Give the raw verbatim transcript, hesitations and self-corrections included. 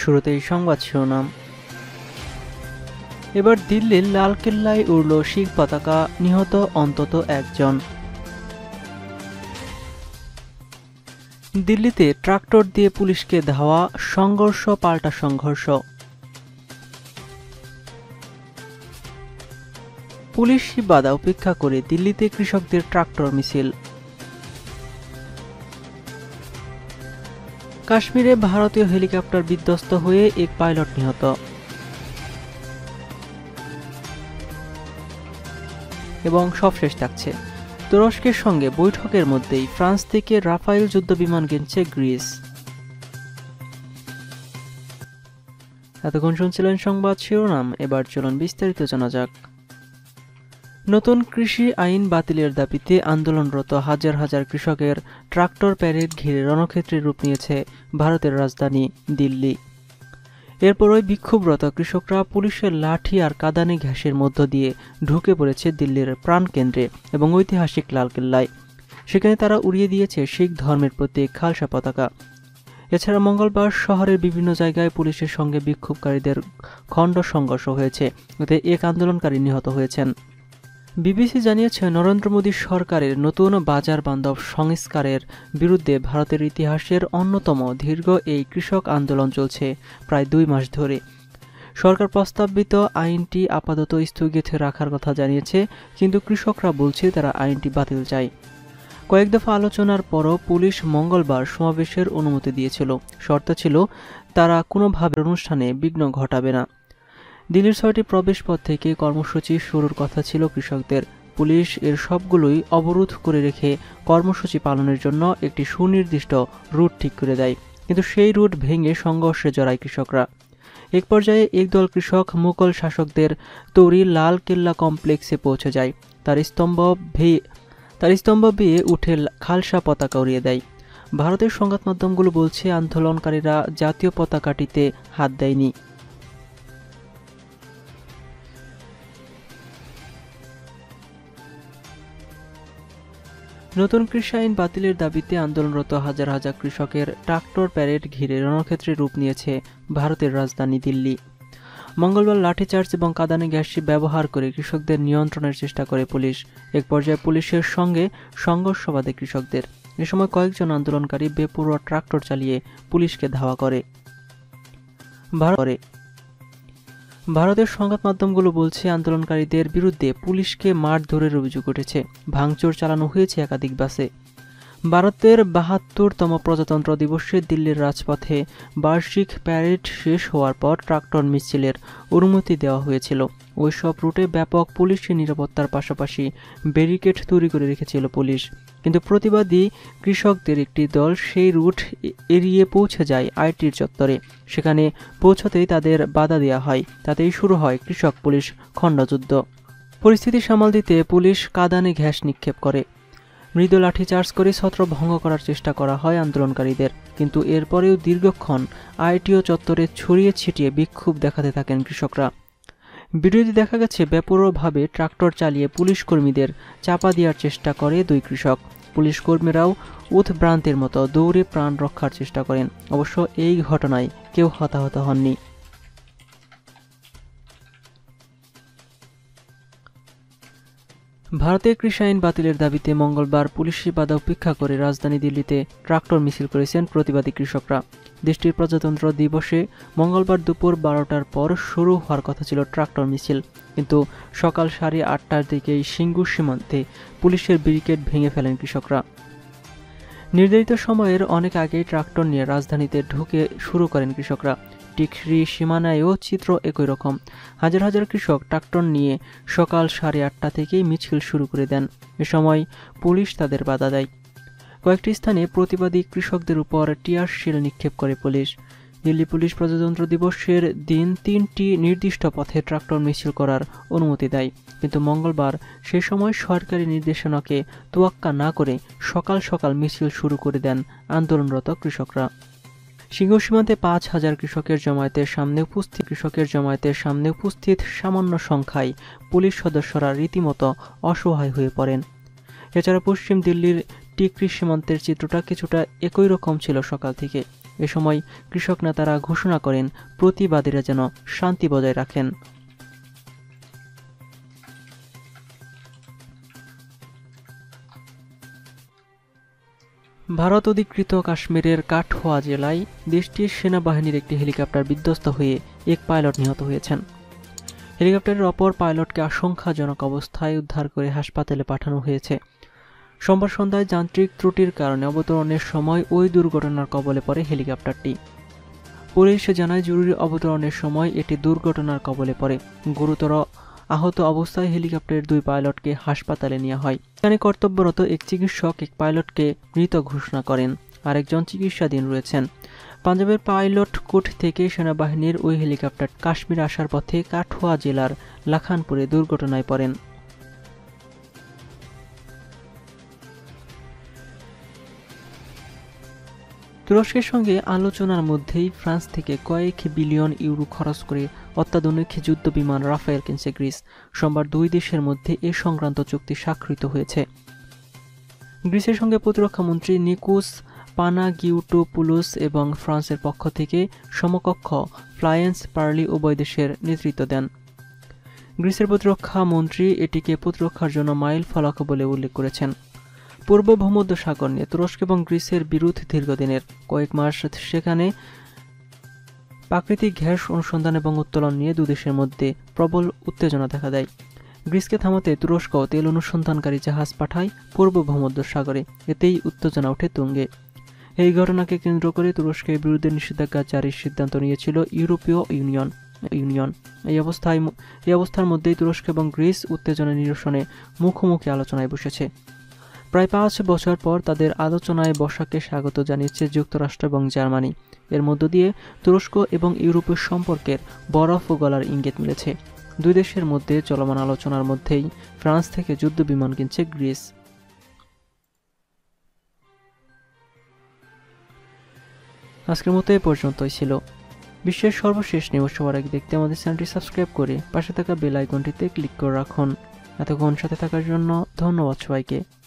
শুরুতেই সংবাদ শিরোনাম। এবার দিল্লির লালকেল্লায় উড়ল শিখ পতাকা, নিহত অন্তত একজন। দিল্লিতে ট্রাক্টর দিয়ে পুলিশকে ধাওয়া, সংঘর্ষ পাল্টা সংঘর্ষ। পুলিশি বাধা উপেক্ষা করে দিল্লিতে কৃষকদের ট্রাক্টর মিছিল। কাশ্মীরে ভারতীয় হেলিকপ্টার বিধ্বস্ত হয়ে এক পাইলট নিহত। এবং সবশেষ থাকছে, তুরস্কের সঙ্গে বৈঠকের মধ্যেই ফ্রান্স থেকে রাফায়েল যুদ্ধবিমান কিনছে গ্রিস। এতক্ষণ শুনছিলেন সংবাদ শিরোনাম, এবার চলুন বিস্তারিত জানা যাক। নতুন কৃষি আইন বাতিলের দাবিতে আন্দোলনরত হাজার হাজার কৃষকের ট্রাক্টর প্যারেড ঘিরে রণক্ষেত্রের রূপ নিয়েছে ভারতের রাজধানী দিল্লি। এরপরই বিক্ষোভরত কৃষকরা পুলিশের লাঠি আর কাঁদানে ঘাসের মধ্য দিয়ে ঢুকে পড়েছে দিল্লির প্রাণকেন্দ্রে এবং ঐতিহাসিক লালকেল্লায়। সেখানে তারা উড়িয়ে দিয়েছে শিখ ধর্মের প্রতীক খালসা পতাকা। এছাড়া মঙ্গলবার শহরের বিভিন্ন জায়গায় পুলিশের সঙ্গে বিক্ষোভকারীদের খণ্ড সংঘর্ষ হয়েছে, এতে এক আন্দোলনকারী নিহত হয়েছেন। বিবিসি জানিয়েছে, নরেন্দ্র মোদী সরকারের নতুন বাজার বান্ধব সংস্কারের বিরুদ্ধে ভারতের ইতিহাসের অন্যতম দীর্ঘ এই কৃষক আন্দোলন চলছে প্রায় দুই মাস ধরে। সরকার প্রস্তাবিত আইনটি আপাতত স্থগিত রাখার কথা জানিয়েছে, কিন্তু কৃষকরা বলছে তারা আইনটি বাতিল চায়। কয়েক দফা আলোচনার পরও পুলিশ মঙ্গলবার সমাবেশের অনুমতি দিয়েছিল। শর্ত ছিল তারা কোনোভাবে অনুষ্ঠানে বিঘ্ন ঘটাবে না। দিল্লির ছয়টি প্রবেশপথ থেকে কর্মসূচি শুরুর কথা ছিল কৃষকদের। পুলিশ এর সবগুলোই অবরোধ করে রেখে কর্মসূচি পালনের জন্য একটি সুনির্দিষ্ট রুট ঠিক করে দেয়, কিন্তু সেই রুট ভেঙে সংঘর্ষে জড়ায় কৃষকরা। এক পর্যায়ে একদল কৃষক মুঘল শাসকদের তৈরি লাল কেল্লা কমপ্লেক্সে পৌঁছে যায়। তার স্তম্ভ ভেয়ে তার স্তম্ভ বেয়ে উঠে খালসা পতাকা উড়িয়ে দেয়। ভারতের সংবাদ মাধ্যমগুলো বলছে, আন্দোলনকারীরা জাতীয় পতাকাটিতে হাত দেয়নি। নতুন কৃষি আইন বাতিলের দাবিতে আন্দোলনরত হাজার হাজার কৃষকের ট্রাক্টর প্যারেড ঘিরে রণক্ষেত্রে রূপ নিয়েছে ভারতের রাজধানী দিল্লি। মঙ্গলবার লাঠিচার্জ এবং কাঁদানে গ্যাস ব্যবহার করে কৃষকদের নিয়ন্ত্রণের চেষ্টা করে পুলিশ। এক পর্যায়ে পুলিশের সঙ্গে সংঘর্ষ বাধে কৃষকদের। এ সময় কয়েকজন আন্দোলনকারী বেপরোয়া ট্রাক্টর চালিয়ে পুলিশকে ধাওয়া করে। ভারতের সংবাদ মাধ্যমগুলো বলছে, আন্দোলনকারীদের বিরুদ্ধে পুলিশকে মারধরের অভিযোগ উঠেছে। ভাঙচুর চালানো হয়েছে একাধিক বাসে। ভারতের বাহাত্তরতম প্রজাতন্ত্র দিবসে দিল্লির রাজপথে বার্ষিক প্যারেড শেষ হওয়ার পর ট্রাক্টর মিছিলের অনুমতি দেওয়া হয়েছিল। ওই সব রুটে ব্যাপক পুলিশি নিরাপত্তার পাশাপাশি ব্যারিকেড তৈরি করে রেখেছিল পুলিশ, কিন্তু প্রতিবাদী কৃষকদের একটি দল সেই রুট এড়িয়ে পৌঁছে যায় আইটির চত্বরে। সেখানে পৌঁছতেই তাদের বাধা দেওয়া হয়, তাতেই শুরু হয় কৃষক পুলিশ খণ্ডযুদ্ধ। পরিস্থিতি সামাল দিতে পুলিশ কাঁদানে ঘাস নিক্ষেপ করে, মৃদু লাঠিচার্জ করে ছত্রভঙ্গ করার চেষ্টা করা হয় আন্দোলনকারীদের, কিন্তু এরপরেও দীর্ঘক্ষণ আইটিও চত্বরে ছড়িয়ে ছিটিয়ে বিক্ষোভ দেখাতে থাকেন কৃষকরা। ভিডিওতে দেখা গেছে বেপরোয়াভাবে ট্রাক্টর চালিয়ে পুলিশ কর্মীদের চাপা দেওয়ার চেষ্টা করে দুই কৃষক। পুলিশ কর্মীরাও উৎভ্রান্তের মতো দৌড়ে প্রাণ রক্ষার চেষ্টা করেন। অবশ্য এই ঘটনায় কেউ হতাহত হননি। ভারতের কৃষি আইন বাতিলের দাবিতে মঙ্গলবার পুলিশি বাধা উপেক্ষা করে রাজধানী দিল্লিতে ট্রাক্টর মিছিল করেছেন প্রতিবাদী কৃষকরা। দেশটির প্রজাতন্ত্র দিবসে মঙ্গলবার দুপুর বারোটার পর শুরু হওয়ার কথা ছিল ট্রাক্টর মিছিল, কিন্তু সকাল সাড়ে আটটার দিকেই সিঙ্গুর সীমান্তে পুলিশের ব্যারিকেড ভেঙে ফেলেন কৃষকরা। নির্ধারিত সময়ের অনেক আগেই ট্রাক্টর নিয়ে রাজধানীতে ঢুকে শুরু করেন কৃষকরা। টিকরি সীমানায়ও চিত্র একই রকম। হাজার হাজার কৃষক ট্রাক্টর নিয়ে সকাল সাড়ে আটটা থেকেই মিছিল শুরু করে দেন। এ সময় পুলিশ তাদের বাধা দেয়। কয়েকটি স্থানে প্রতিবাদী কৃষকদের উপর টিয়ার শেল নিক্ষেপ করে পুলিশ। দিল্লি পুলিশ প্রজাতন্ত্র দিবসের দিন তিনটি নির্দিষ্ট পথে ট্রাক্টর মিছিল করার অনুমতি দেয়, কিন্তু মঙ্গলবার সে সময় সরকারি নির্দেশনাকে তোয়াক্কা না করে সকাল সকাল মিছিল শুরু করে দেন আন্দোলনরত কৃষকরা। সিংহ সীমান্তে পাঁচ হাজার কৃষকের জমায়েতের সামনে উপস্থিত কৃষকের জমায়েতের সামনে উপস্থিত সামান্য সংখ্যায় পুলিশ সদস্যরা রীতিমতো অসহায় হয়ে পড়েন। এছাড়া পশ্চিম দিল্লির টিকরি সীমান্তের চিত্রটা কিছুটা একই রকম ছিল সকাল থেকে। এ সময় কৃষক নেতারা ঘোষণা করেন প্রতিবাদীরা যেন শান্তি বজায় রাখেন। ভারত অধিকৃত কাশ্মীরের কাঠোয়া জেলায় দেশটির সেনাবাহিনীর একটি হেলিকপ্টার বিধ্বস্ত হয়ে এক পাইলট নিহত হয়েছেন। হেলিকপ্টারের অপর পাইলটকে আশঙ্কাজনক অবস্থায় উদ্ধার করে হাসপাতালে পাঠানো হয়েছে। সোমবার সন্ধ্যায় যান্ত্রিক ত্রুটির কারণে অবতরণের সময় ওই দুর্ঘটনার কবলে পড়ে হেলিকপ্টারটি। পুলিশ জানায় জরুরি অবতরণের সময় এটি দুর্ঘটনার কবলে পড়ে। গুরুতর আহত অবস্থায় হেলিকপ্টারের দুই পাইলটকে হাসপাতালে নেওয়া হয়। সেখানে কর্তব্যরত এক চিকিৎসক এক পাইলটকে মৃত ঘোষণা করেন, আরেকজন চিকিৎসাধীন রয়েছেন। পাঞ্জাবের পাইলট কোট থেকে সেনাবাহিনীর ওই হেলিকপ্টার কাশ্মীর আসার পথে কাঠুয়া জেলার লাখানপুরে দুর্ঘটনায় পড়েন। তুরস্কের সঙ্গে আলোচনার মধ্যেই ফ্রান্স থেকে কয়েক বিলিয়ন ইউরো খরচ করে অত্যাধুনিক যুদ্ধ বিমান রাফায়েল কিনছে গ্রিস। সোমবার দুই দেশের মধ্যে এ সংক্রান্ত চুক্তি স্বাক্ষরিত হয়েছে। গ্রিসের সঙ্গে প্রতিরক্ষা মন্ত্রী নিকোস পানাগিউটোপুলোস এবং ফ্রান্সের পক্ষ থেকে সমকক্ষ ফ্লারেন্স পার্লি উভয় দেশের নেতৃত্ব দেন। গ্রিসের প্রতিরক্ষা মন্ত্রী এটিকে প্রতিরক্ষার জন্য মাইল ফলক বলে উল্লেখ করেছেন। পূর্ব ভূমধ্যসাগর নিয়ে তুরস্ক এবং গ্রিসের বিরোধ দীর্ঘদিনের। কয়েক মাস সেখানে প্রাকৃতিক গ্যাস অনুসন্ধান এবং উত্তোলন নিয়ে দুদেশের মধ্যে প্রবল উত্তেজনা দেখা দেয়। গ্রিসকে থামাতে তুরস্ক তেল অনুসন্ধানকারী জাহাজ পাঠায় পূর্ব ভূমধ্যসাগরে, এতেই উত্তেজনা ওঠে তুঙ্গে। এই ঘটনাকে কেন্দ্র করে তুরস্কের বিরুদ্ধে নিষেধাজ্ঞা জারির সিদ্ধান্ত নিয়েছিল ইউরোপীয় ইউনিয়ন ইউনিয়ন এই অবস্থায় এই অবস্থার মধ্যেই তুরস্ক এবং গ্রিস উত্তেজনা নিরসনে মুখোমুখি আলোচনায় বসেছে। প্রায় পাঁচ বছর পর তাদের আলোচনায় বসাকে স্বাগত জানিয়েছে যুক্তরাষ্ট্র এবং জার্মানি। এর মধ্য দিয়ে তুরস্ক এবং ইউরোপের সম্পর্কের বরফ গলার ইঙ্গিত মিলেছে। দুই দেশের মধ্যে চলমান আলোচনার মধ্যেই ফ্রান্স থেকে যুদ্ধ বিমান কিনছে গ্রিস। আজকের মতো এ পর্যন্তই ছিল। বিশ্বের সর্বশেষ নিউজ সবার আগে দেখতে আমাদের চ্যানেলটি সাবস্ক্রাইব করে পাশে থাকা বেল আইকনটিতে ক্লিক করে রাখুন। এতক্ষণ সাথে থাকার জন্য ধন্যবাদ সবাইকে।